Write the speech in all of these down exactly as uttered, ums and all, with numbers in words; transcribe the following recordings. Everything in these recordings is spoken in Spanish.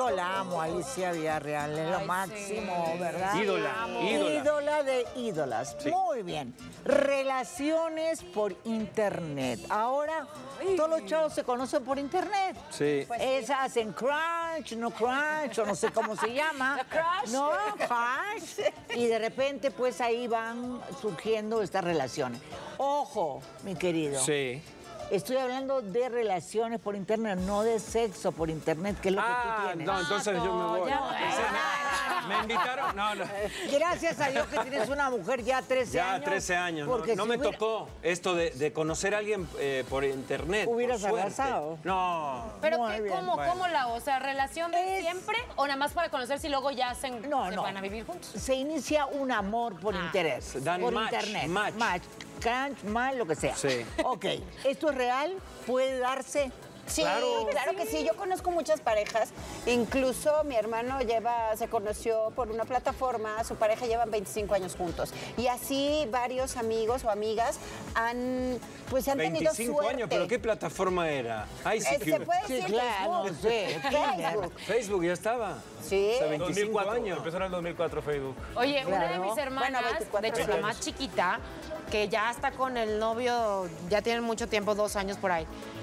Yo la amo, Alicia Villarreal, es lo Ay, máximo, sí. ¿verdad? Ídola, ídola. Ídola de ídolas. Sí. Muy bien. Relaciones por internet. Ahora, todos los chavos se conocen por internet. Sí. Pues es, hacen crunch, no crunch, o no sé cómo se llama. ¿La crush? No, crunch. Y de repente, pues ahí van surgiendo estas relaciones. Ojo, mi querido. Sí. Estoy hablando de relaciones por internet, no de sexo por internet, que es lo que tú Ah, tienes. no, entonces yo me voy. ya. Sí, no. ¿Me invitaron? No, no. Gracias a Dios que tienes una mujer ya trece Ya años. trece años. No, porque no si me hubiera- tocó esto de, de conocer a alguien eh, por internet. por Hubieras suerte. abrazado. No. ¿Pero Muy qué, bien. cómo, Bueno. cómo la, o sea, relación de Es- siempre o nada más para conocerse y luego ya se, No, se no. van a vivir juntos? Se inicia un amor por Ah. interés. Dan por match, internet. match. Match. Crunch, mal, lo que sea. Sí. Ok. ¿Esto es real? ¿Puede darse? Sí, Claro. claro, que sí. Yo conozco muchas parejas. Incluso mi hermano lleva, se conoció por una plataforma, su pareja llevan veinticinco años juntos. Y así varios amigos o amigas han, pues han tenido veinticinco suerte. años, ¿pero qué plataforma era? Ay, sí, Eh, se puede Sí, decir claro, Facebook. sí. Facebook. Facebook ya estaba. Sí. O sea, veinticinco dos mil cuatro, años. empezó en el dos mil cuatro Facebook. Oye, una de Claro. mis hermanas, Bueno, veinticuatro de hecho la años. más chiquita, que ya está con el novio, ya tienen mucho tiempo, dos años por ahí.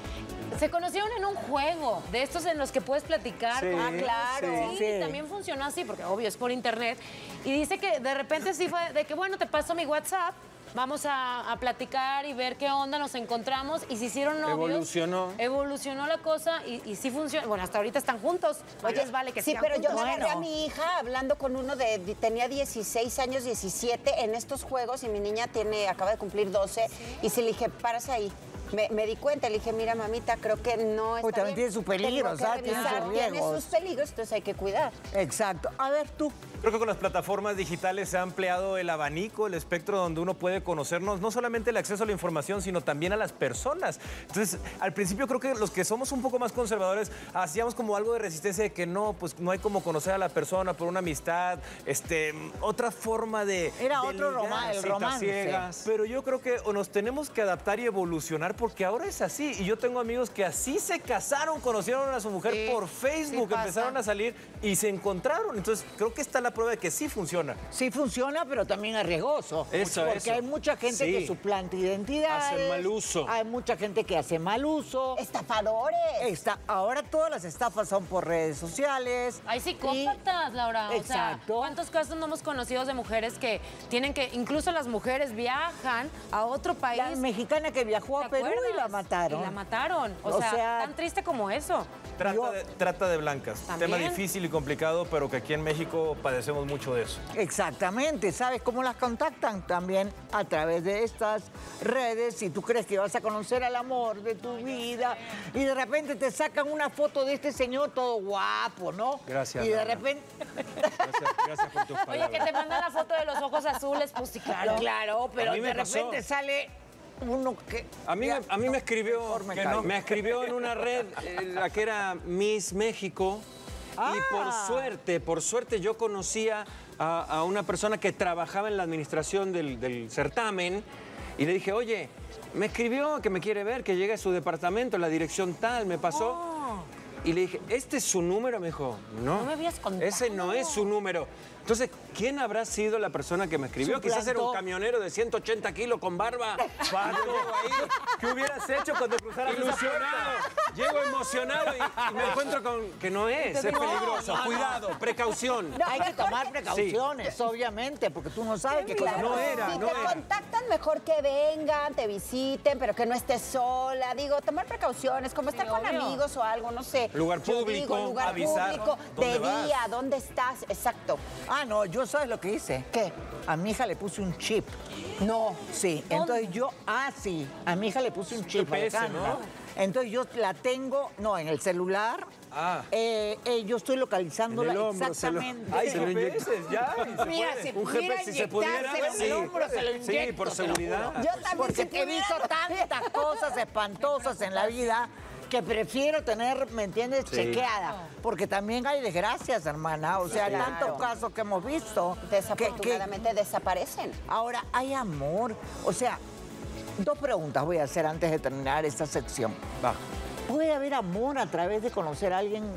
Se conocieron en un juego, de estos en los que puedes platicar. Sí, con- Ah, claro. Sí, sí. también funcionó así, porque obvio es por internet. Y dice que de repente sí fue de que, bueno, te paso mi WhatsApp, vamos a, a platicar y ver qué onda, nos encontramos y se hicieron novios. Evolucionó. Evolucionó la cosa y, y sí funciona. Bueno, hasta ahorita están juntos. Oye, vale que Sí, sigan pero yo juntos. me agarré a mi hija hablando con uno de, de- tenía dieciséis años, diecisiete en estos juegos y mi niña tiene, acaba de cumplir doce y se le dije, párase ahí. Me, me di cuenta, le dije, mira, mamita, creo que no está Pues también bien. tiene sus peligros, Tengo que ¿ah? Tiene sus revisar, tiene riesgos. sus peligros, entonces hay que cuidar. Exacto. A ver, tú. Creo que con las plataformas digitales se ha ampliado el abanico, el espectro donde uno puede conocernos, no solamente el acceso a la información, sino también a las personas. Entonces, al principio creo que los que somos un poco más conservadores hacíamos como algo de resistencia de que no, pues no hay como conocer a la persona por una amistad, este, otra forma de Era de otro ligar, roma- el citas romance. ciegas. Pero yo creo que nos tenemos que adaptar y evolucionar porque ahora es así. Y yo tengo amigos que así se casaron, conocieron a su mujer Sí, por Facebook, sí pasa. empezaron a salir y se encontraron. Entonces, creo que está la prueba de que sí funciona. Sí funciona, pero también es riesgoso. Eso, Porque eso. hay mucha gente Sí. que suplanta identidades. Hacen mal uso. Hay mucha gente que hace mal uso. Estafadores. Está, ahora todas las estafas son por redes sociales. Hay psicópatas, Laura. O Exacto. sea, ¿cuántos casos no hemos conocido de mujeres que tienen que, incluso las mujeres viajan a otro país? La mexicana que viajó ¿te a Perú y acuerdas? la mataron. Y la mataron. O, O sea, sea, tan triste como eso. Trata, Yo- de, trata de blancas. También. Tema difícil y complicado, pero que aquí en México padecemos mucho de eso. Exactamente. ¿Sabes cómo las contactan? También a través de estas redes. Si tú crees que vas a conocer al amor de tu vida y de repente te sacan una foto de este señor todo guapo, ¿no? Gracias, Y de Laura. repente... Gracias, gracias por tus Oye, palabras. que te mandan la foto de los ojos azules, pues sí, claro. Claro, pero A mí me de pasó. repente sale uno que... A mí, me- a mí me escribió, mejor me que callo. no, me escribió en una red, eh, la que era Miss México, Ah. y por suerte, por suerte yo conocía a, a una persona que trabajaba en la administración del, del certamen, y le dije, oye, me escribió que me quiere ver, que llegue a su departamento, la dirección tal, me pasó. Oh. Y le dije, ¿este es su número? Me dijo, no. No me habías contado. Ese no es su número. Entonces, ¿quién habrá sido la persona que me escribió? Quizás era un Suplantó. camionero de ciento ochenta kilos con barba. Paco, ¿qué hubieras hecho cuando cruzaras esa Ilusionado. puerta? Llego emocionado y, y me encuentro con que no es, es No, peligroso. no, no. Cuidado, precaución. Hay que tomar precauciones, obviamente, porque tú no sabes qué cosa... No era, si no te era. contactan, mejor que vengan, te visiten, pero que no estés sola. Digo, tomar precauciones, como estar con obvio. amigos o algo, no sé. Lugar Yo público, digo, lugar avisar, público, ¿dónde de vas? día, ¿dónde estás? Exacto. Ah, no, yo sabes lo que hice. ¿Qué? A mi hija le puse un chip. No. Sí, entonces yo, ah, sí, a mi hija le puse un chip. G P S, Alejandra. ¿no? Entonces yo la tengo, no, en el celular. Ah. Eh, eh, yo estoy localizándola En el hombro, se lo- exactamente. Ay, Hay se lo G P inyectó. S, ya. y se Mira, puede. si Un pudiera G P S, si se pudiera, inyectárselo en sí. el hombro, se lo Sí, inyecto, por te lo seguridad. juro. Yo también, Porque si he visto pudiera. tantas cosas espantosas en la vida que prefiero tener, ¿me entiendes?, Sí. chequeada. Porque también hay desgracias, hermana. O sea, Claro. tantos casos que hemos visto. que- que- Desafortunadamente desaparecen. Ahora, hay amor. O sea, dos preguntas voy a hacer antes de terminar esta sección. Va. ¿Puede haber amor a través de conocer a alguien, eh,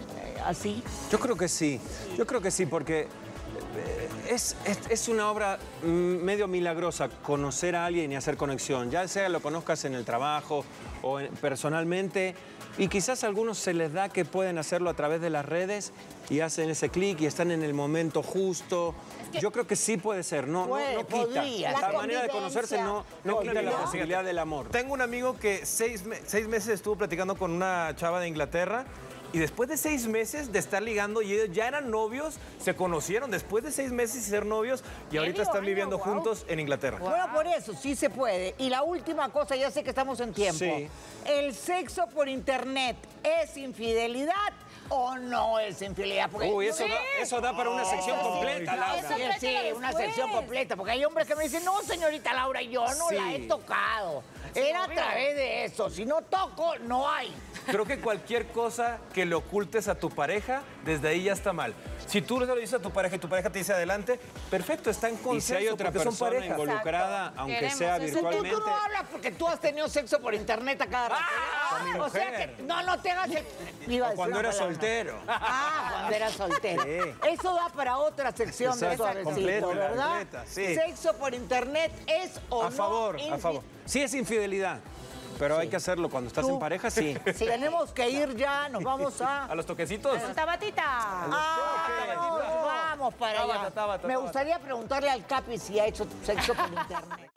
así? Yo creo que sí, yo creo que sí, porque eh, es, es, es una obra mm, medio milagrosa conocer a alguien y hacer conexión, ya sea lo conozcas en el trabajo o en- personalmente, y quizás a algunos se les da que pueden hacerlo a través de las redes y hacen ese clic y están en el momento justo. Yo creo que sí puede ser, no, no- Puede, no, quita. podría. La, La manera de conocerse no, no quita la Podría. posibilidad del amor. Tengo un amigo que seis, me- seis meses estuvo platicando con una chava de Inglaterra y después de seis meses de estar ligando y ellos ya eran novios, se conocieron después de seis meses y ser novios y ahorita Medio están año, viviendo guau. juntos en Inglaterra. Bueno, por eso, sí se puede. Y la última cosa, ya sé que estamos en tiempo. Sí. ¿El sexo por internet es infidelidad o no es infidelidad? Porque Uy, eso, da, eso da para una sección Eso sí, completa, Laura. eso Sí, tráetela sí, una después. sección completa, porque hay hombres que me dicen, no, señorita Laura, yo no la he Sí. tocado. Era a obvio. través de eso. Si no toco, no hay. Creo que cualquier cosa que le ocultes a tu pareja, desde ahí ya está mal. Si tú se lo dices a tu pareja y tu pareja te dice adelante, perfecto, está en consenso Y si hay otra porque son persona pareja. involucrada, aunque Queremos sea ese- Tú, tú virtualmente. no hablas porque tú has tenido sexo por internet a cada rato. con mi o sea mujer. que no, no te hagas el... Iba a decir Cuando una era palabra. soltero. Ah, cuando era soltero. Sí. Eso da para otra sección de Exacto, Suavecito, completa, ¿verdad? completa, sí. Sexo por internet es o A no favor, a infi- favor. Sí es infidelidad, pero hay que hacerlo cuando estás Tú. en pareja, sí. Si tenemos que ir ya, nos vamos a... A los toquecitos. Con Tabatita. Ah, nos vamos para allá. Tabata, Tabata, Me Tabata. gustaría preguntarle al Capi si ha hecho sexo por internet.